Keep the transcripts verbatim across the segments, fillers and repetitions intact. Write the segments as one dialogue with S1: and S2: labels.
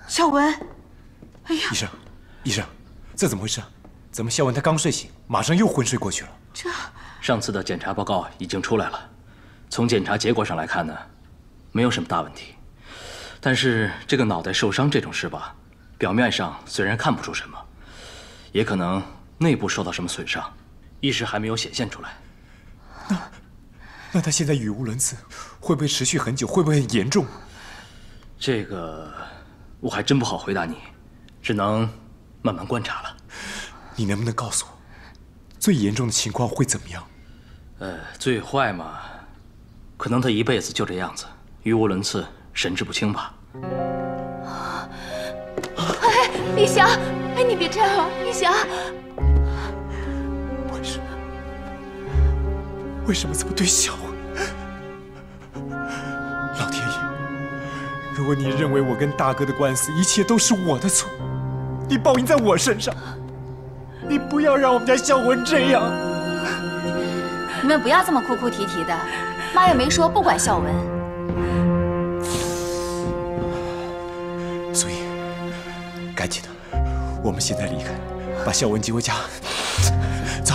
S1: 孝文，哎呀！
S2: 医生，医生，这怎么回事？怎么孝文他刚睡醒，马上又昏睡过去了？
S1: 这
S3: 上次的检查报告已经出来了，从检查结果上来看呢，没有什么大问题。但是这个脑袋受伤这种事吧，表面上虽然看不出什么，也可能内部受到什么损伤，一时还没有显现出来。
S2: 那那他现在语无伦次，会不会持续很久？会不会很严重？
S3: 这个我还真不好回答你，只能慢慢观察了。
S2: 你能不能告诉我，最严重的情况会怎么样？
S3: 呃，最坏嘛，可能他一辈子就这样子，语无伦次，神志不清吧。
S1: 哎，丽霞，哎，你别这样啊，丽霞。
S2: 为什么？为什么这么对孝文？老天爷，如果你认为我跟大哥的官司一切都是我的错，你报应在我身上。你不要让我们家孝文这样。
S1: 你们不要这么哭哭啼啼的，妈又没说不管孝文。
S2: 所以，赶紧的，我们现在离开，把孝文接回家。走。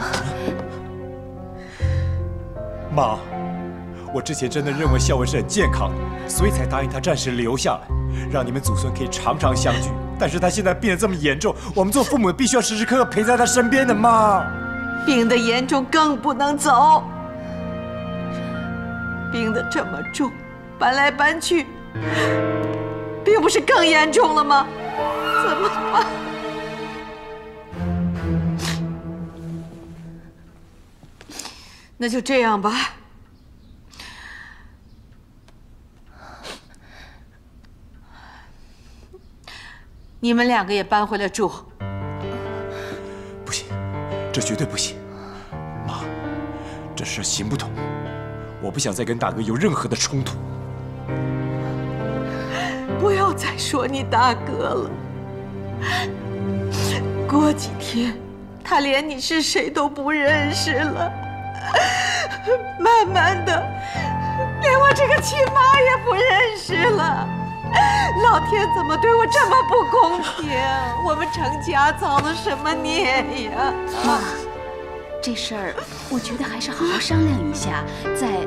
S2: 妈，我之前真的认为孝文是很健康的，所以才答应他暂时留下来，让你们祖孙可以常常相聚。但是他现在病得这么严重，我们做父母的必须要时时刻刻陪在他身边的。妈，
S4: 病得严重更不能走，病得这么重，搬来搬去，并不是更严重了吗？怎么办？那就这样吧。你们两个也搬回来住。
S2: 不行，这绝对不行。妈，这事行不通，我不想再跟大哥有任何的冲突。
S4: 不要再说你大哥了。过几天，他连你是谁都不认识了。慢慢的，连我这个亲妈也不认识了。老天怎么对我这么不公平？我们程家造了什么孽呀？
S1: 妈，这事儿我觉得还是好好商量一下，再……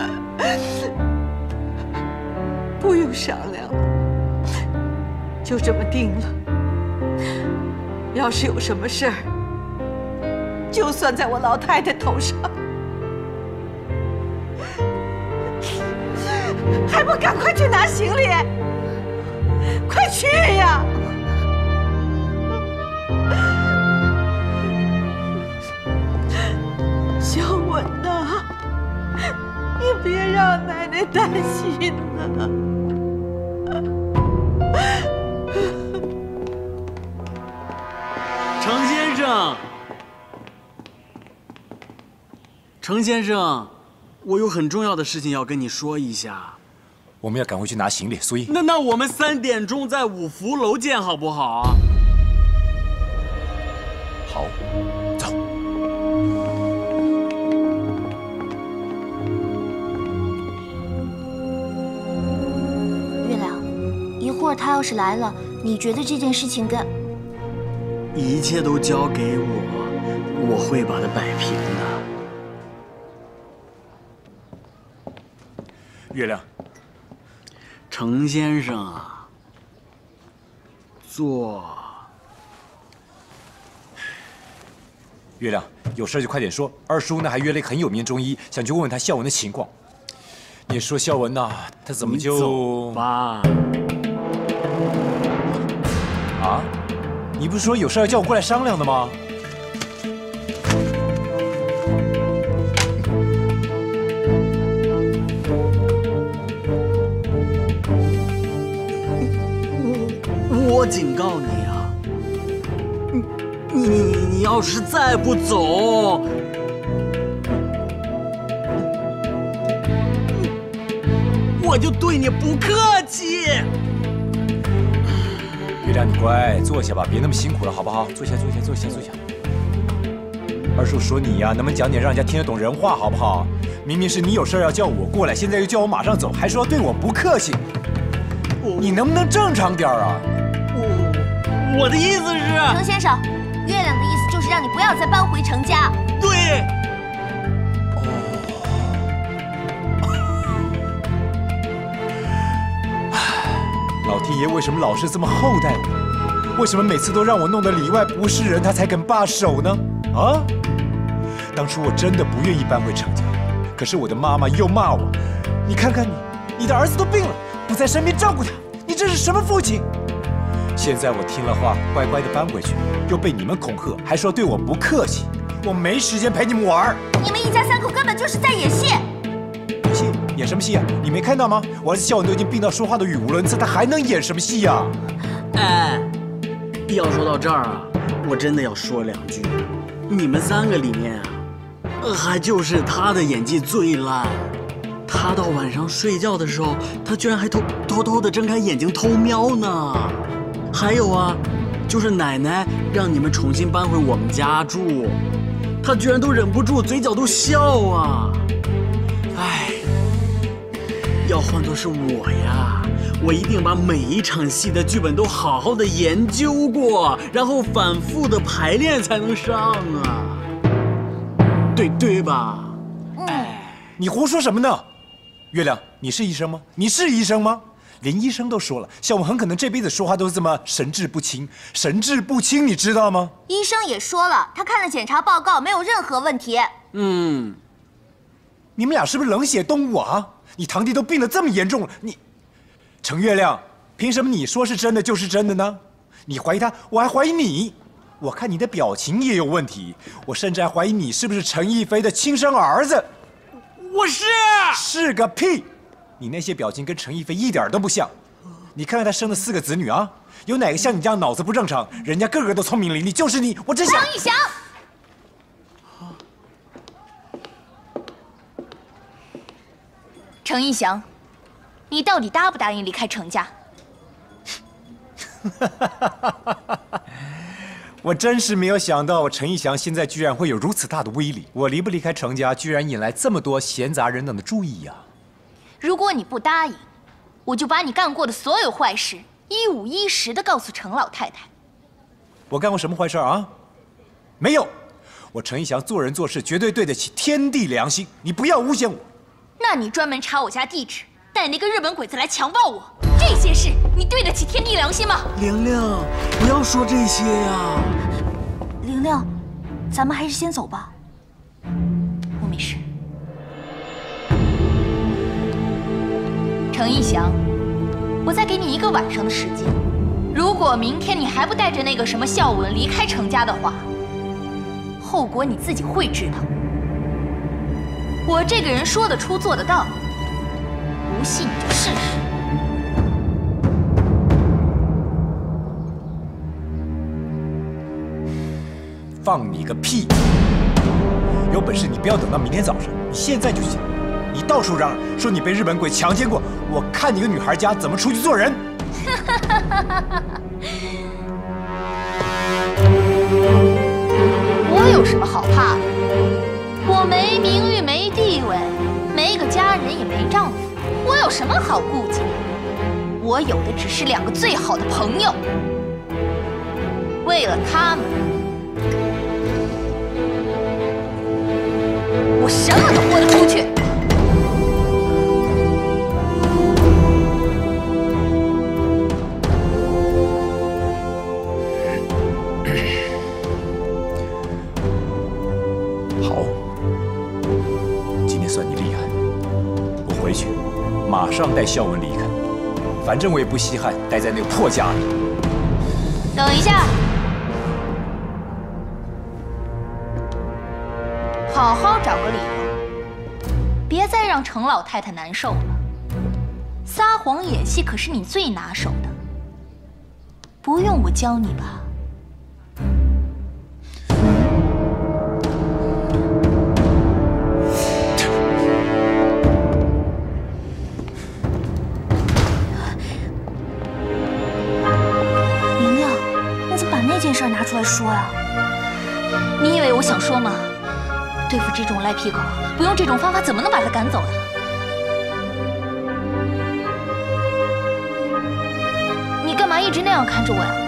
S4: 不用商量了，就这么定了。要是有什么事儿，就算在我老太太头上，还不赶快去拿行李？快去呀！小文呐，你别让奶奶担心了。
S5: 程先生，程先生，我有很重要的事情要跟你说一下。
S2: 我们要赶回去拿行李，所以
S5: 那那我们三点钟在五福楼见，好不好？
S2: 好，走。
S6: 月亮，一会儿他要是来了，你觉得这件事情跟……
S5: 一切都交给我，我会把它摆平的。
S2: 月亮。
S5: 程先生啊，坐。
S2: 月亮，有事就快点说。二叔呢，还约了一个很有名的中医，想去问问他孝文的情况。你说孝文呐，他怎么就……
S5: 你走吧。
S2: 啊？你不是说有事要叫我过来商量的吗？
S5: 我警告你啊，你你你要是再不走，我就对你不客气。
S2: 月亮，你乖，坐下吧，别那么辛苦了，好不好？坐下，坐下，坐下，坐下。二叔说你呀，能不能讲点让人家听得懂人话，好不好？明明是你有事要叫我过来，现在又叫我马上走，还说要对我不客气。 你能不能正常点啊？
S5: 我我的意思是，
S6: 程先生，月亮的意思就是让你不要再搬回程家。
S5: 对。
S2: 老天爷为什么老是这么厚待我？为什么每次都让我弄得里外不是人，他才肯罢手呢？啊！当初我真的不愿意搬回程家，可是我的妈妈又骂我。你看看你，你的儿子都病了，不在身边照顾他，你这是什么父亲？现在我听了话，乖乖的搬回去，又被你们恐吓，还说对我不客气。我没时间陪你们玩。
S6: 你们一家三口根本就是在演戏。
S2: 演戏？演什么戏啊？你没看到吗？我儿子孝文都已经病到说话都语无伦次，他还能演什么戏呀？
S5: 哎，要说到这儿啊，我真的要说两句。你们三个里面啊，还就是他的演技最烂。他到晚上睡觉的时候，他居然还偷偷偷的睁开眼睛偷瞄呢。还有啊，就是奶奶让你们重新搬回我们家住，他居然都忍不住嘴角都笑啊！哎，要换作是我呀，我一定把每一场戏的剧本都好好的研究过，然后反复的排练才能上啊，对对吧？
S2: 哎，你胡说什么呢？月亮，你是医生吗？你是医生吗？连医生都说了，孝文很可能这辈子说话都是这么神志不清，神志不清，你知道吗？
S6: 医生也说了，他看了检查报告，没有任何问题。
S5: 嗯，
S2: 你们俩是不是冷血动物啊？你堂弟都病得这么严重了，你，程月亮，凭什么你说是真的就是真的呢？你怀疑他，我还怀疑你。我看你的表情也有问题，我甚至还怀疑你是不是陈逸飞的亲生儿子。
S5: 我是
S2: 是个屁！你那些表情跟陈逸飞一点都不像。你看看他生的四个子女啊，有哪个像你这样脑子不正常？人家个个都聪明伶俐，就是你，我真想。
S6: 程逸翔，
S1: 程逸翔，你到底答不答应离开程家？
S2: 我真是没有想到，陈逸翔现在居然会有如此大的威力。我离不离开程家，居然引来这么多闲杂人等的注意呀、啊！
S1: 如果你不答应，我就把你干过的所有坏事一五一十的告诉程老太太。
S2: 我干过什么坏事啊？没有，我陈逸翔做人做事绝对对得起天地良心。你不要诬陷我。
S1: 那你专门查我家地址，带那个日本鬼子来强暴我，这些事你对得起天地良心吗？
S5: 玲玲，不要说这些呀。
S6: 玲玲，咱们还是先走吧。
S1: 我没事。程逸翔，我再给你一个晚上的时间，如果明天你还不带着那个什么孝文离开程家的话，后果你自己会知道。我这个人说得出做得到，不信你就试试。
S2: 放你个屁！有本事你不要等到明天早上，你现在就行。你到处嚷嚷说你被日本鬼强奸过，我看你个女孩家怎么出去做人！
S1: 我有什么好怕的？我没名誉，没地位，没个家人，也没丈夫，我有什么好顾忌的？我有的只是两个最好的朋友，为了他们，我什么都豁得出去。
S2: 好，今天算你厉害。我回去马上带孝文离开，反正我也不稀罕待在那个破家里。
S1: 等一下，好好找个理由，别再让程老太太难受了。撒谎演戏可是你最拿手的，不用我教你吧？
S6: 玲玲，你怎么把那件事拿出来说呀？
S1: 你以为我想说吗？对付这种赖皮狗，不用这种方法怎么能把他赶走呢？ 嘛一直那样看着我呀？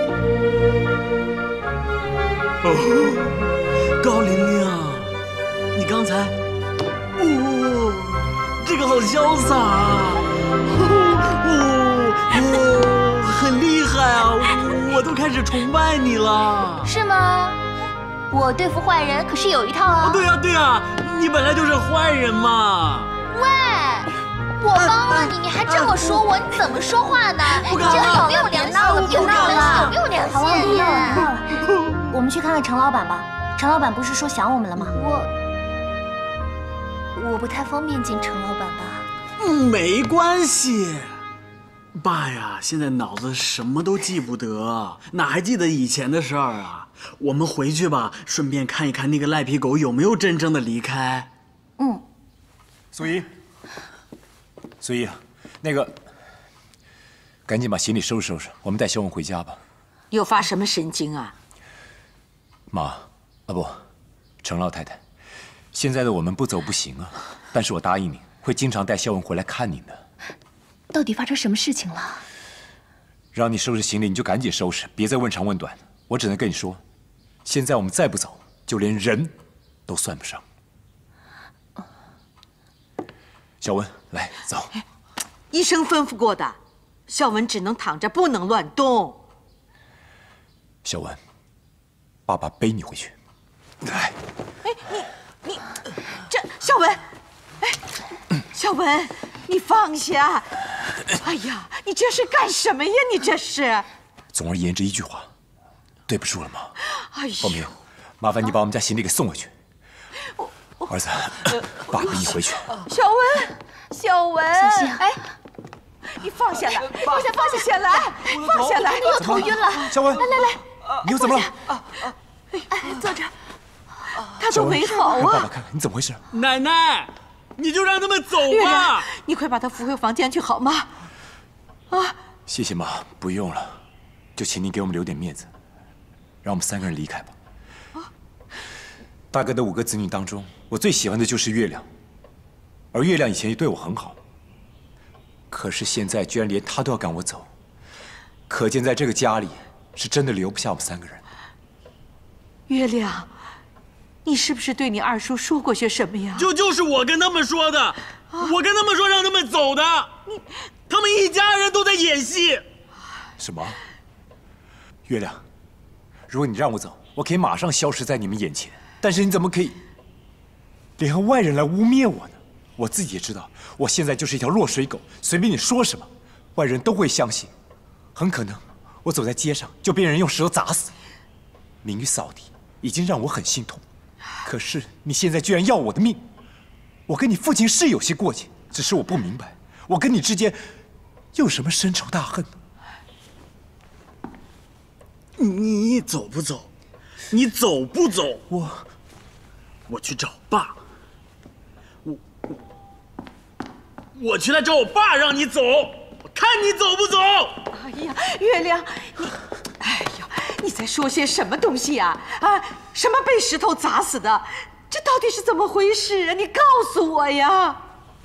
S5: 哦，高玲玲，你刚才，哦，这个好潇洒啊！哦哦，很厉害啊！我都开始崇拜你了。
S1: 是吗？我对付坏人可是有一套啊！
S5: 对呀对呀，你本来就是坏人嘛。
S1: 喂，我帮了你，你还这么说我，你怎么说话呢？你这有没有良心？别闹了，有没有良心？
S6: 好了，不闹了，不闹了。我们去看看程老板吧。程老板不是说想我们了吗？
S1: 我我不太方便见程老板吧？
S5: 嗯，没关系。爸呀，现在脑子什么都记不得，哪还记得以前的事儿啊？我们回去吧，顺便看一看那个赖皮狗有没有真正的离开。
S6: 嗯。
S2: 苏怡，苏怡，那个，赶紧把行李收拾收拾，我们带肖文回家吧。
S4: 又发什么神经啊？
S2: 妈，啊不，程老太太，现在的我们不走不行啊。但是我答应你，会经常带肖文回来看您的。
S1: 到底发生什么事情了？
S2: 让你收拾行李，你就赶紧收拾，别再问长问短。我只能跟你说，现在我们再不走，就连人都算不上。小文，来走。
S4: 医生吩咐过的，孝文只能躺着，不能乱动。
S2: 小文，爸爸背你回去。来。
S4: 哎，你你，这孝文，哎，孝文，你放下。哎呀，你这是干什么呀？你这是。
S2: 总而言之一句话，对不住了吗？
S4: 哎呦，
S2: 凤鸣，麻烦你把我们家行李给送回去。儿子，爸背你回去。
S4: 小文，小文，
S1: 小希，
S4: 哎，你放下来，放下，放下来，放下来！
S1: 你又头晕了。
S2: 小文，
S1: 来来来，
S2: 你又怎么了？
S1: 哎，坐这儿。
S4: 他都没好啊！
S2: 让爸爸看看你怎么回事。
S5: 奶奶，你就让他们走
S4: 月亮，
S5: 吧。
S4: 你快把他扶回房间去好吗？啊！
S2: 谢谢妈，不用了，就请您给我们留点面子，让我们三个人离开吧。大哥的五个子女当中，我最喜欢的就是月亮，而月亮以前也对我很好。可是现在居然连他都要赶我走，可见在这个家里是真的留不下我们三个人。
S4: 月亮，你是不是对你二叔说过些什么呀？
S5: 就就是我跟他们说的，啊、我跟他们说让他们走的。你，他们一家人都在演戏。
S2: 什么？月亮，如果你让我走，我可以马上消失在你们眼前。但是你怎么可以联合外人来污蔑我呢？我自己也知道，我现在就是一条落水狗，随便你说什么，外人都会相信。很可能我走在街上就被人用石头砸死。名誉扫地已经让我很心痛，可是你现在居然要我的命！我跟你父亲是有些过节，只是我不明白，我跟你之间又有什么深仇大恨呢？
S5: 你走不走？你走不走？
S2: 我，
S5: 我去找爸。我，我去来找我爸，让你走，我看你走不走。
S4: 哎呀，月亮，你，哎呀，你在说些什么东西呀？啊，什么被石头砸死的？这到底是怎么回事啊？你告诉我呀！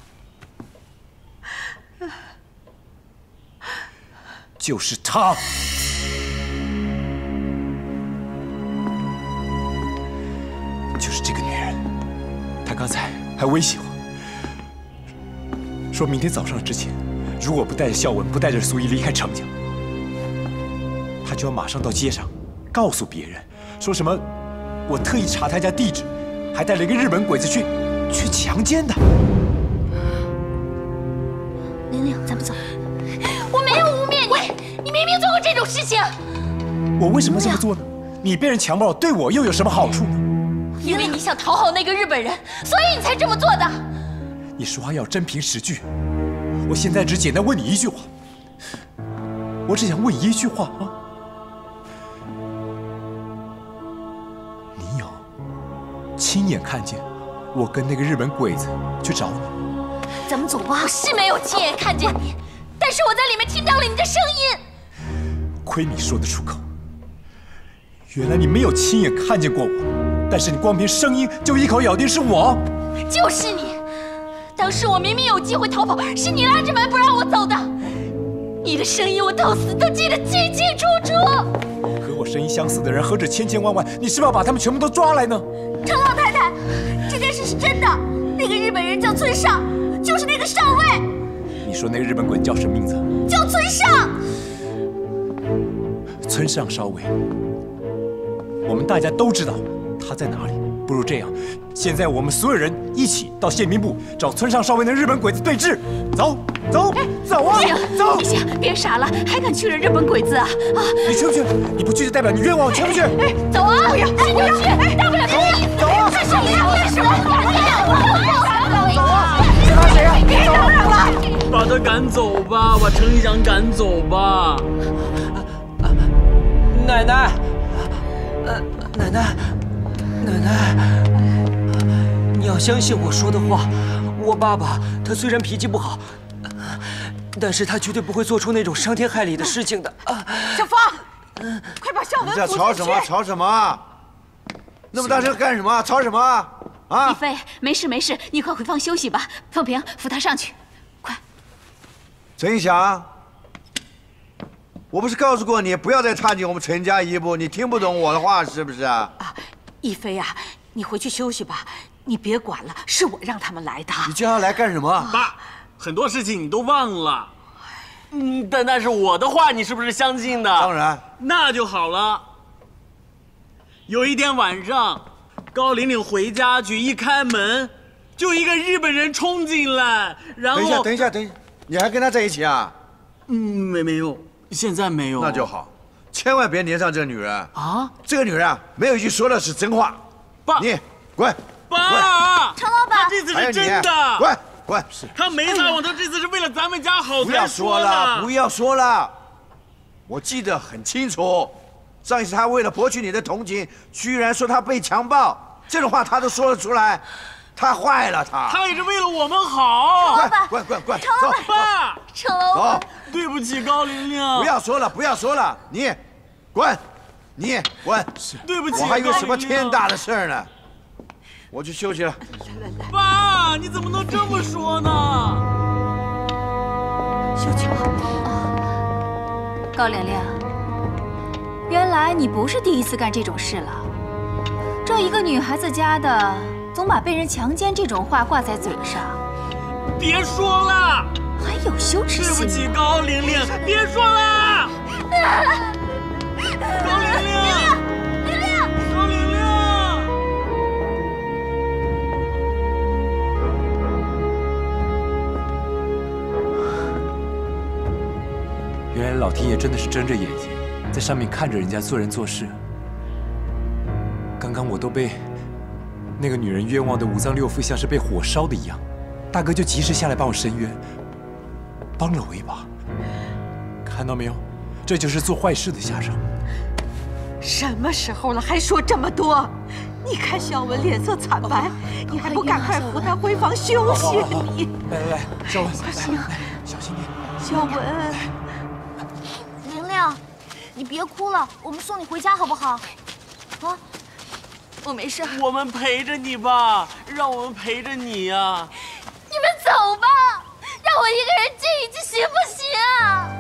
S2: 就是他。就是这个女人，她刚才还威胁我，说明天早上之前，如果不带着孝文，不带着苏怡离开程家，她就要马上到街上告诉别人，说什么我特意查她家地址，还带了一个日本鬼子去去强奸她。
S6: 玲玲，咱们走。
S1: 我没有污蔑你，你明明做过这种事情。
S2: 我为什么这么做呢？你被人强暴，对我又有什么好处呢？
S1: 因为你想讨好那个日本人，所以你才这么做的。
S2: 你说话要真凭实据。我现在只简单问你一句话，我只想问一句话啊。你有亲眼看见我跟那个日本鬼子去找你？
S6: 咱们走吧。
S1: 我是没有亲眼看见你，但是我在里面听到了你的声音。
S2: 亏你说得出口。原来你没有亲眼看见过我，但是你光凭声音就一口咬定是我。
S1: 就是你！当时我明明有机会逃跑，是你拉着门不让我走的。 你的声音我到死都记得清清楚楚。
S2: 和我声音相似的人何止千千万万，你是不是要把他们全部都抓来呢？
S6: 程老太太，这件事是真的，那个日本人叫村上，就是那个少尉。
S2: 你说那个日本鬼叫什么名字？
S6: 叫村上。
S2: 村上少尉，我们大家都知道他在哪里。不如这样，现在我们所有人一起到宪兵部找村上少尉那日本鬼子对峙。走走走啊！走！
S1: 你行，别傻了，还敢去惹日本鬼子啊？啊！
S2: 你去不去？你不去就代表你冤枉我，去不去？
S1: 哎，走啊！不要，不要去！大不了就你
S2: 走啊！
S1: 这是你要干什么？
S2: 走啊！是他谁啊？
S1: 别打扰了！
S5: 把他赶走吧，把程翔赶走吧。
S7: 奶奶，呃，奶奶，奶奶，你要相信我说的话。我爸爸他虽然脾气不好，但是他绝对不会做出那种伤天害理的事情的。啊，
S4: 小芳，快把孝文
S8: 你在
S4: 扶出去！
S8: 吵什么？吵什么？那么大声干什么？吵什么？啊！
S1: 李飞，没事没事，你快回房休息吧。凤萍，扶他上去，快。
S8: 陈一祥，我不是告诉过你不要再踏进我们陈家一步，你听不懂我的话是不是啊？
S4: 啊，一飞呀，你回去休息吧，你别管了，是我让他们来的。
S8: 你叫他来干什么？
S5: 爸，很多事情你都忘了。嗯，但那是我的话，你是不是相信的？
S8: 当然。
S5: 那就好了。有一天晚上，高玲玲回家去，一开门，就一个日本人冲进来，然后……
S8: 等一下，等一下，等一下，你还跟他在一起啊？
S5: 嗯，没没有，现在没有。
S8: 那就好，千万别粘上这个女人
S5: 啊！
S8: 这个女人啊，没有一句说的是真话。
S5: 爸，
S8: 你滚！
S5: 爸，
S6: 程老板，
S5: 他这次是真的。
S8: 滚滚！
S5: 他没撒谎，他这次是为了咱们家好
S8: 不要
S5: 才
S8: 说了，不要说了。我记得很清楚，上一次他为了博取你的同情，居然说他被强暴，这种话他都说了出来，他坏了他。
S5: 他也是为了我们好。
S8: 滚滚滚滚！
S6: 程老板，
S5: 爸，
S6: 程老板，
S5: 对不起高玲玲。
S8: 不要说了，不要说了，你滚，你滚。
S5: 对不起，
S8: 我还以为什么天大的事儿呢。我去休息了。
S5: 爸，你怎么能这么说呢？
S4: 秀球，
S1: 高玲玲，原来你不是第一次干这种事了。这一个女孩子家的，总把被人强奸这种话挂在嘴上。
S5: 别说了，
S1: 还有羞耻心。
S5: 对不起，高玲玲，别说了。高玲玲，
S6: 玲玲，
S5: 高玲玲。
S2: 原来老天爷真的是睁着眼睛，在上面看着人家做人做事。刚刚我都被那个女人冤枉的五脏六腑像是被火烧的一样，大哥就及时下来帮我伸冤，帮了我一把。看到没有，这就是做坏事的下场。
S4: 什么时候了还说这么多？你看孝文脸色惨白，你还不赶快扶他回房休息？你
S2: 来来来，孝文，来来来，小心点。
S4: 孝文，
S6: 玲玲，你别哭了，我们送你回家好不好？啊，
S1: 我没事。
S5: 我们陪着你吧，让我们陪着你呀、啊。
S1: 你们走吧，让我一个人静一静行不行啊？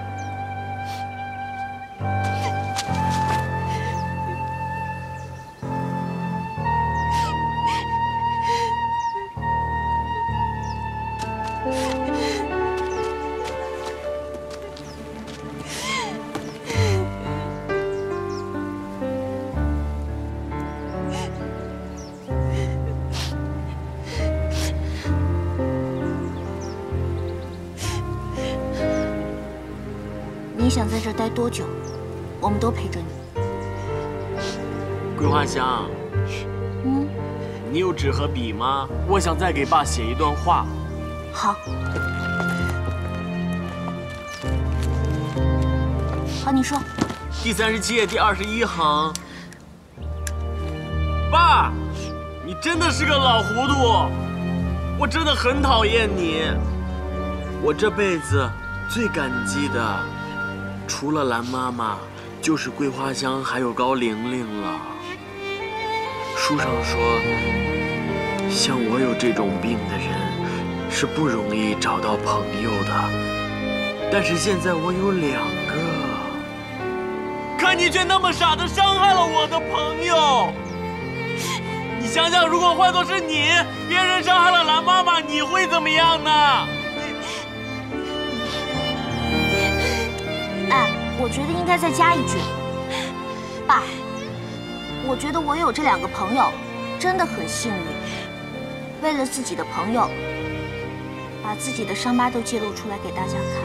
S6: 你想在这儿待多久，我们都陪着你。
S5: 桂花香，
S6: 嗯，
S5: 你有纸和笔吗？我想再给爸写一段话。
S6: 好。好，你说。
S5: 第三十七页第二十一行。爸，你真的是个老糊涂，我真的很讨厌你。我这辈子最感激的，除了兰妈妈，就是桂花香还有高玲玲了。书上说，像我有这种病的人，是不容易找到朋友的。 但是现在我有两个，
S9: 可你却那么傻的伤害了我的朋友。你想想，如果换作是你，别人伤害了蓝妈妈，你会怎么样呢？
S6: 哎，我觉得应该再加一句，爸，我觉得我有这两个朋友，真的很幸运。为了自己的朋友，把自己的伤疤都揭露出来给大家看。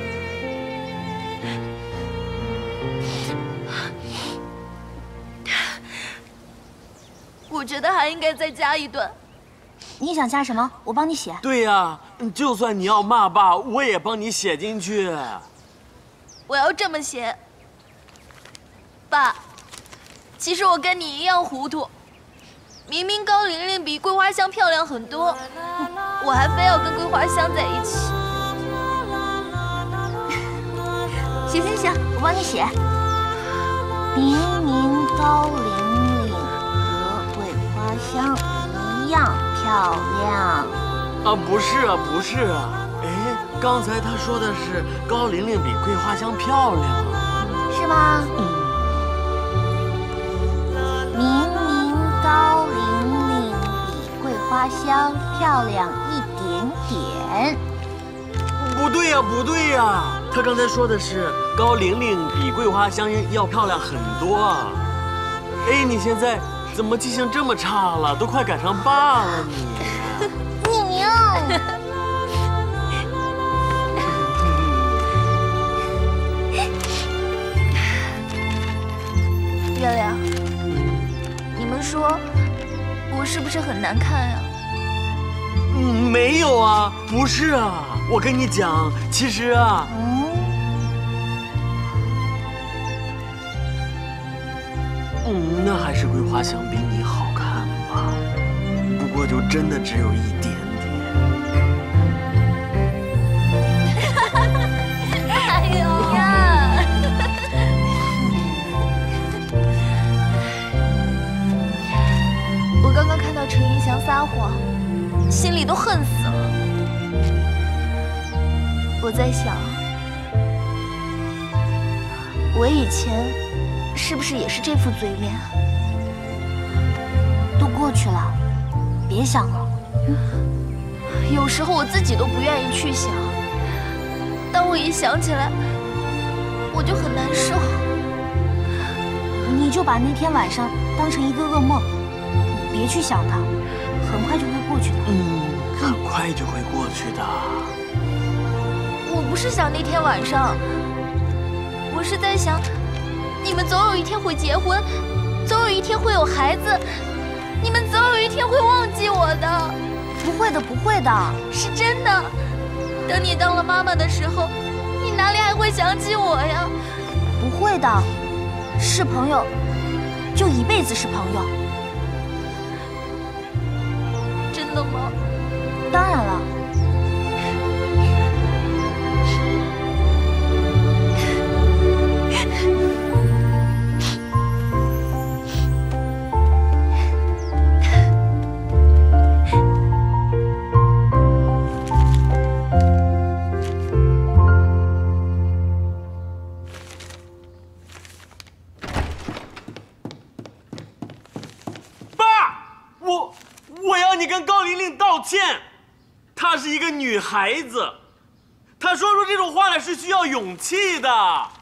S1: 我觉得还应该再加一段。
S6: 你想加什么？我帮你写。
S5: 对呀，就算你要骂爸，我也帮你写进去。
S1: 我要这么写：爸，其实我跟你一样糊涂。明明高玲玲比桂花香漂亮很多，我还非要跟桂花香在一起。
S6: 行行行，我帮你写。明明高玲玲和桂花香一样漂亮。
S5: 啊，不是啊，不是啊。哎，刚才他说的是高玲玲比桂花香漂亮，
S6: 是吗？
S5: 嗯。
S6: 明明高玲玲比桂花香漂亮一点点。
S5: 不对呀，不对呀，他刚才说的是高玲玲比桂花香要漂亮很多。哎，你现在怎么记性这么差了？都快赶上爸了你。
S6: 匿名。
S1: 月亮，你们说我是不是很难看呀？
S5: 嗯，没有啊，不是啊。我跟你讲，其实啊，
S6: 嗯，
S5: 嗯，那还是桂花香比你好看吧，不过就真的只有一点点。
S1: 哎呦呀！我刚刚看到陈云祥撒谎，心里都恨死了。我在想，我以前是不是也是这副嘴脸啊？
S6: 都过去了，别想了。
S1: 有时候我自己都不愿意去想，当我一想起来，我就很难受。
S6: 你就把那天晚上当成一个噩梦，别去想它，很快就会过去的。
S5: 嗯，很快就会过去的。
S1: 我不是想那天晚上，我是在想，你们总有一天会结婚，总有一天会有孩子，你们总有一天会忘记我的。
S6: 不会的，不会的，
S1: 是真的。等你当了妈妈的时候，你哪里还会想起我呀？
S6: 不会的，是朋友，就一辈子是朋友。
S1: 真的吗？
S6: 当然了。
S9: 她是一个女孩子，她说出这种话来是需要勇气的。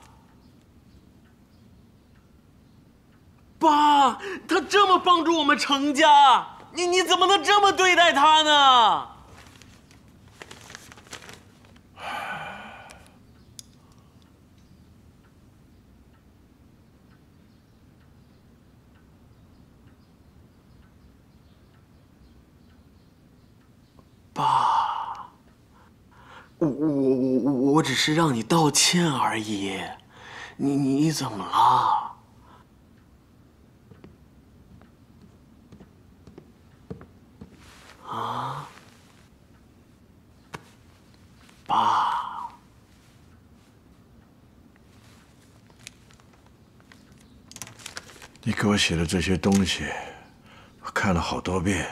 S9: 爸，她这么帮助我们程家，你你怎么能这么对待她呢？
S5: 爸，我我我我只是让你道歉而已，你你怎么了？啊，爸，
S8: 你给我写的这些东西，我看了好多遍。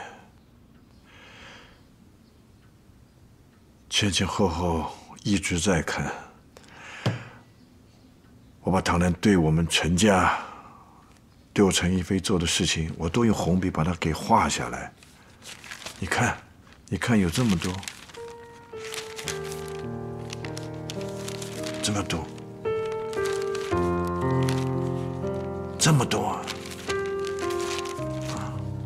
S8: 前前后后一直在看， 我把唐兰对我们陈家、对我陈逸飞做的事情，我都用红笔把它给画下来。你看，你看，有这么多，这么多，这么多啊！啊，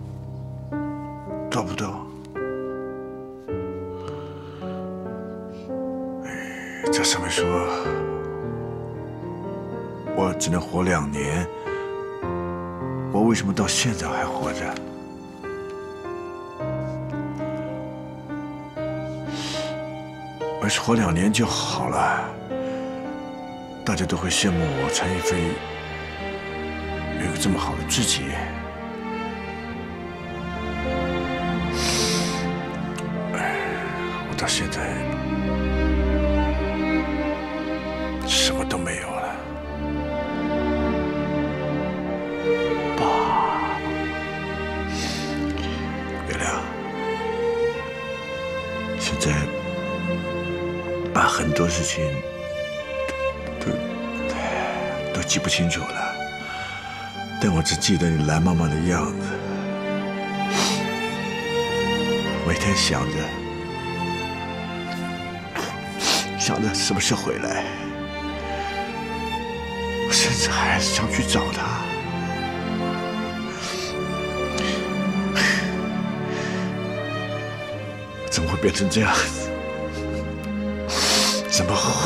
S8: 多不多？哎，这上面说，我只能活两年，我为什么到现在还活着？要是活两年就好了，大家都会羡慕我陈逸飞有一个这么好的知己。哎，我到现在什么都没有了。
S5: 爸，
S8: 月亮，现在把很多事情都都都记不清楚了，但我只记得你蓝妈妈的样子，每天想着想着什么时候回来，我甚至还想去找她。怎么会变成这样子？怎么会？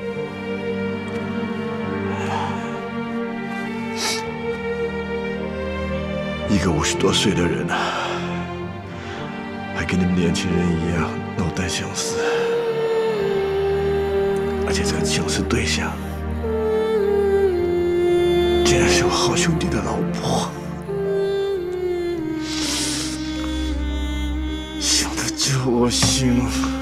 S8: 一个五十多岁的人啊，还跟你们年轻人一样脑袋相似，而且这个相似对象，竟然是我好兄弟的老婆，想得揪我心。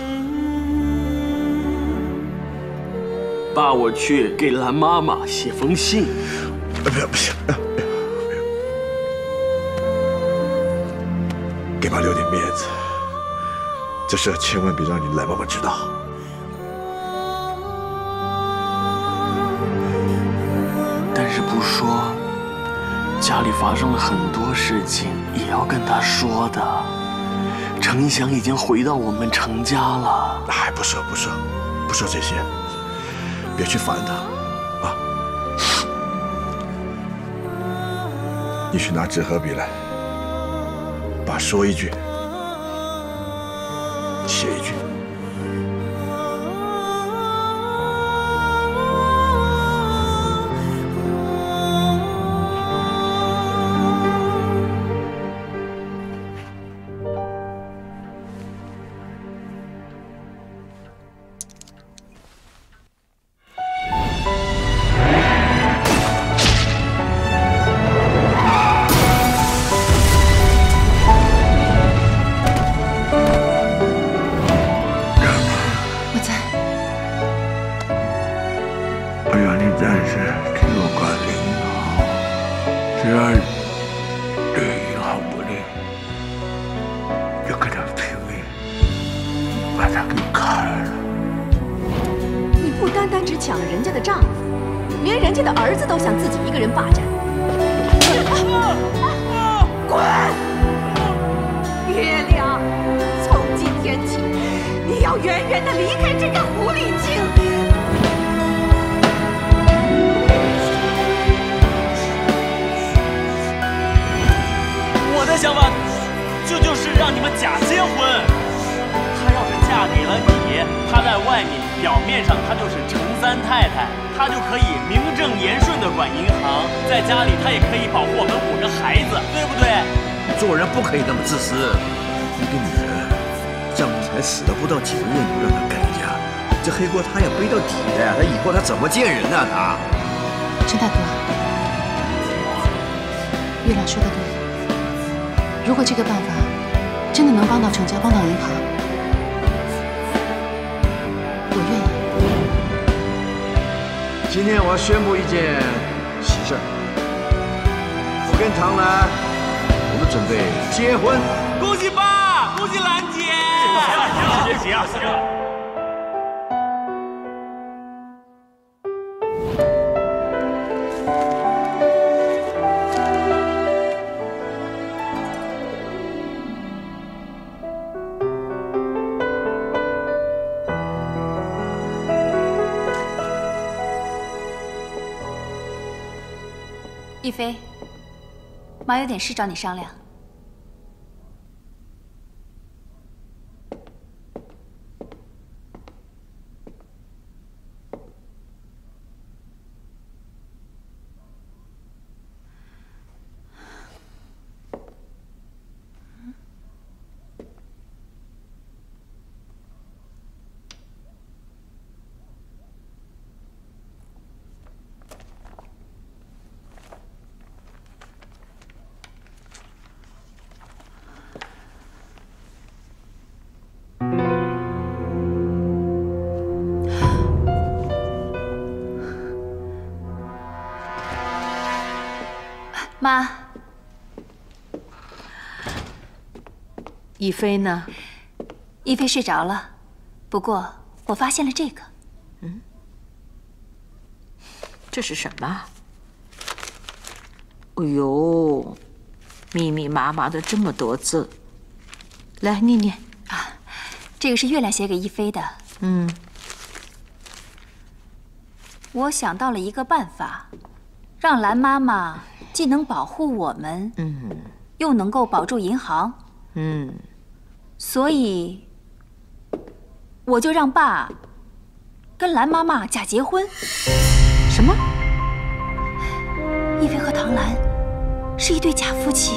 S5: 爸，我去给蓝妈妈写封信。
S8: 不要不行，不要不要，给妈留点面子，这事千万别让你蓝妈妈知道。
S5: 但是不说，家里发生了很多事情，也要跟她说的。程祥已经回到我们程家了。
S8: 哎，不说不说，不说这些。别去烦他，啊！你去拿纸和笔来，爸说一句，写一句。 怎么见人啊他？
S10: 陈大哥，月亮说的对，如果这个办法真的能帮到程家，帮到银行，我愿
S8: 意。今天我要宣布一件喜事，我跟唐兰，我们准备结婚。
S9: 恭喜爸，恭喜兰姐！
S3: 谢谢啊，谢谢。
S1: 逸飞，妈有点事找你商量。妈，
S4: 逸飞呢？
S1: 逸飞睡着了，不过我发现了这个。
S4: 嗯，这是什么？哎呦，密密麻麻的这么多字，来念念
S1: 啊。这个是月亮写给逸飞的。
S4: 嗯，
S1: 我想到了一个办法，让蓝妈妈既能保护我们，
S4: 嗯，
S1: 又能够保住银行，
S4: 嗯，
S1: 所以我就让爸跟蓝妈妈假结婚。
S4: 什么？
S1: 逸飞和唐兰是一对假夫妻。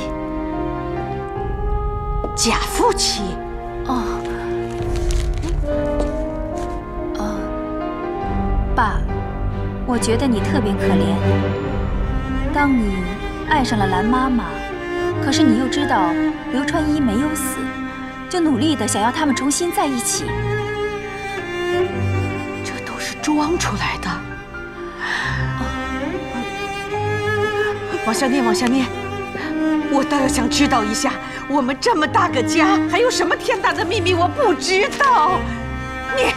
S4: 假夫妻？
S1: 哦，哦，爸，我觉得你特别可怜。当你爱上了蓝妈妈，可是你又知道刘川一没有死，就努力的想要他们重新在一起。
S4: 这都是装出来的。往下念，往下念。我倒要想知道一下，我们这么大个家，还有什么天大的秘密我不知道？念。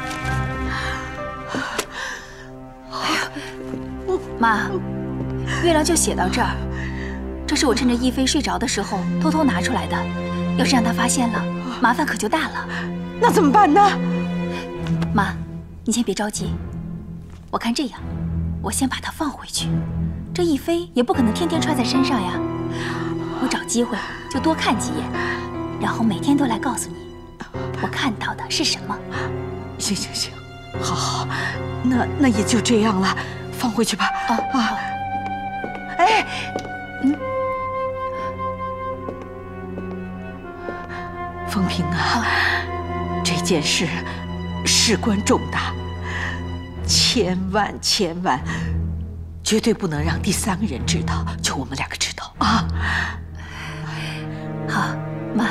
S1: 哎呀，妈。月亮就写到这儿，这是我趁着逸飞睡着的时候偷偷拿出来的。要是让他发现了，麻烦可就大了。
S4: 那怎么办呢？
S1: 妈，你先别着急。我看这样，我先把它放回去。这逸飞也不可能天天揣在身上呀。我找机会就多看几眼，然后每天都来告诉你，我看到的是什么。
S4: 行行行，好好，那那也就这样了，放回去吧。
S1: 啊啊。
S4: 哎，嗯，风平啊，这件事事关重大，千万千万绝对不能让第三个人知道，就我们两个知道啊。
S1: 好，妈。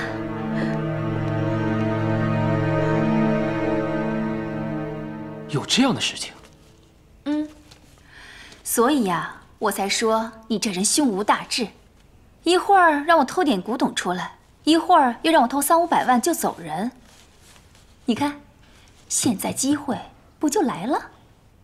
S3: 有这样的事情？
S1: 嗯，所以呀。我才说你这人胸无大志，一会儿让我偷点古董出来，一会儿又让我偷三五百万就走人。你看，现在机会不就来了？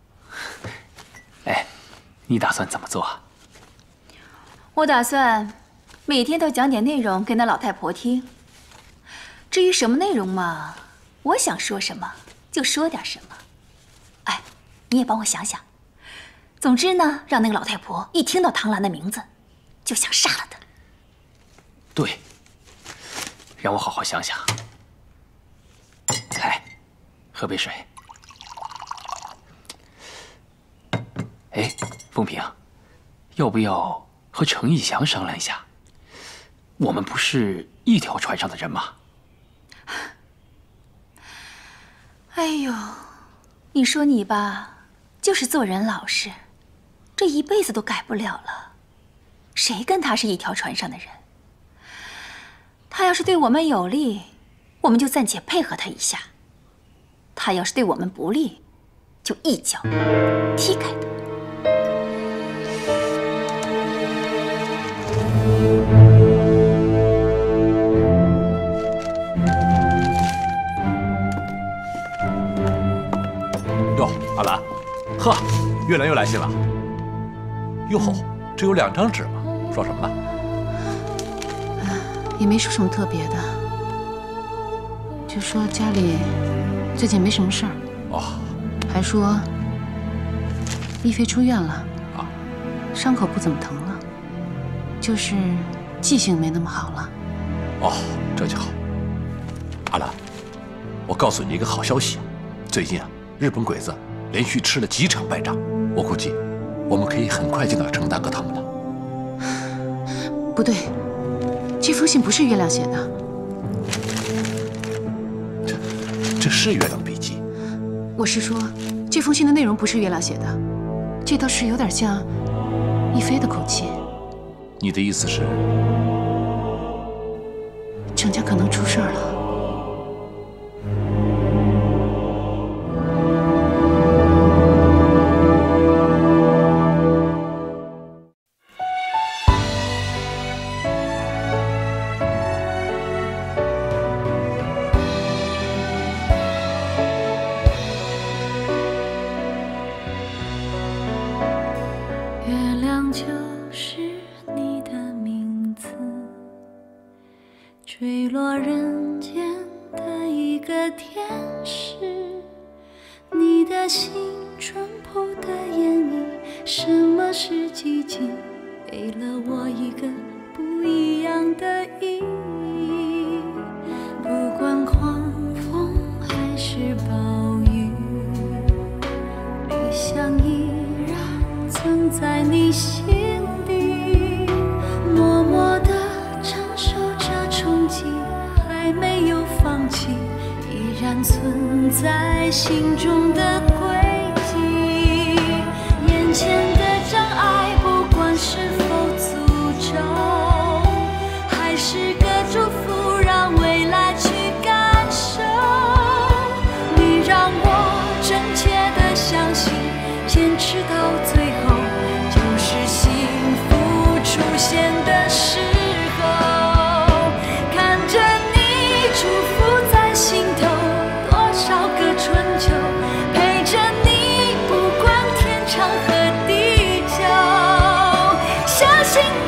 S3: 哎，你打算怎么做？
S1: 我打算每天都讲点内容给那老太婆听。至于什么内容嘛，我想说什么就说点什么。哎，你也帮我想想。总之呢，让那个老太婆一听到唐兰的名字，就想杀了她。
S3: 对，让我好好想想。来，喝杯水。哎，风平，要不要和程义祥商量一下？我们不是一条船上的人吗？
S1: 哎呦，你说你吧，就是做人老实。这一辈子都改不了了，谁跟他是一条船上的人？他要是对我们有利，我们就暂且配合他一下；他要是对我们不利，就一脚踢开他。
S11: 哟，阿兰，呵，月亮又来信了。哟吼，只有两张纸吗？说什么呢？
S10: 也没说什么特别的，就说家里最近没什么事儿。
S11: 哦，
S10: 还说逸飞出院了，
S11: 啊，
S10: 伤口不怎么疼了。 就是记性没那么好了。
S11: 哦，这就好。阿兰，我告诉你一个好消息，最近啊，日本鬼子连续吃了几场败仗，我估计我们可以很快见到程大哥他们了。
S10: 不对，这封信不是月亮写的。
S11: 这这是月亮笔记。
S10: 我是说，这封信的内容不是月亮写的，这倒是有点像亦菲的口气。
S11: 你的意思是？
S10: 程家可能出事儿了。
S12: 坠落人间的一个天使，你的心淳朴的演绎，什么是寂静，给了我一个不一样的意义。不管狂风还是暴雨，理想依然存在你心底，默默地承受着冲击，还没有放弃，依然存在心中的轨迹。眼前的障碍，不管是否诅咒，还是个祝福，让未来去感受。你让我真切地相信，坚持到最后，就是幸福出现的时候。看着你祝福在心头，多少个春秋，陪着你，不管天长和地久。相信